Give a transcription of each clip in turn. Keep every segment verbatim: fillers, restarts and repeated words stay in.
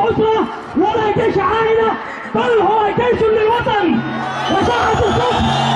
للأسرة ولا جيش عائلة، بل هو جيش للوطن وساعة الصف.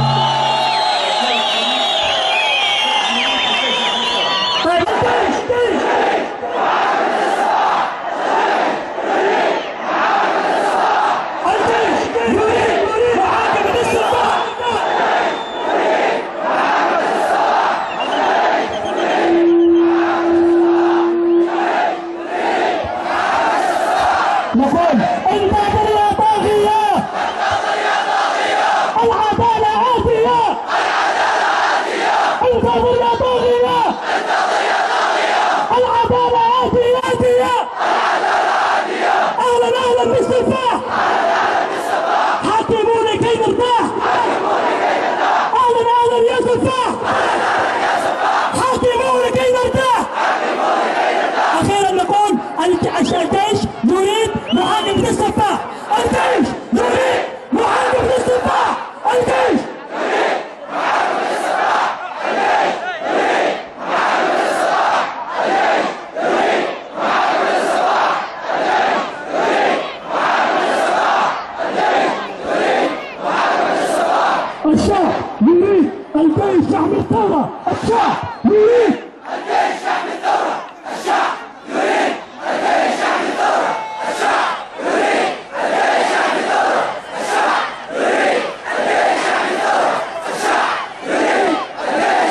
نقول انتظر يا طاغية، العدالة عافية، انتظر يا طاغية، العدالة عافية، اهلا اهلا بالسفاح، حكموني كي نرتاح، اهلا اهلا يا سفاح، حكموني كي نرتاح. اخيرا نقول الجيش يريد محاكمة السفاح، الجيش يريد محاكمة السفاح، الجيش يريد محاكمة السفاح، الجيش يريد محاكمة السفاح، الجيش يريد محاكمة السفاح، الجيش يريد محاكمة السفاح، الشعب يريد الجيش يحمي الثورة، الشعب يريد الجيش يحمي الثورة، الشعب يريد الجيش يحمي الثورة، الشعب يريد الجيش يحمي الثورة، الشعب يريد الجيش يحمي الثورة، الشعب يريد الجيش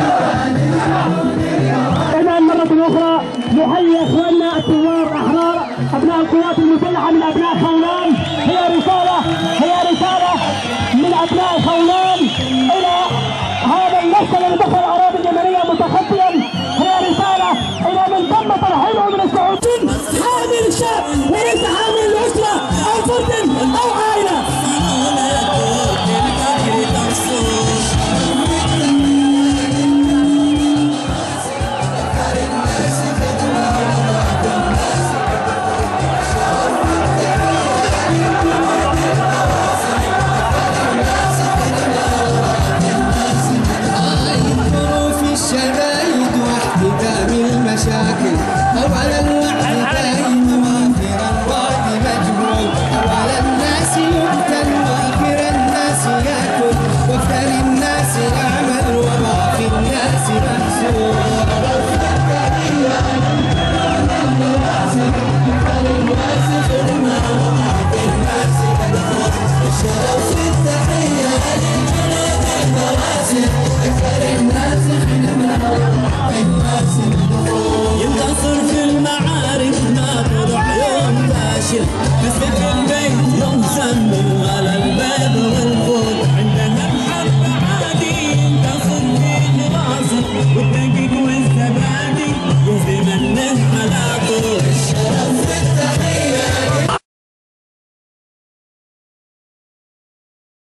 يحمي الثورة. إذا مرة أخرى نحيي إخواننا الثوار أحرار أبناء القوات المسلحة من أبناء خولان. هي رسالة هي رسالة من أبناء خولان إلى هذا النص الذي دخل الأراضي اليمنية متخطيا. هي رسالة إلى من تم ترحيله من السعوديين، حامل الشعب وليس حامل الأسرة أو فرد أو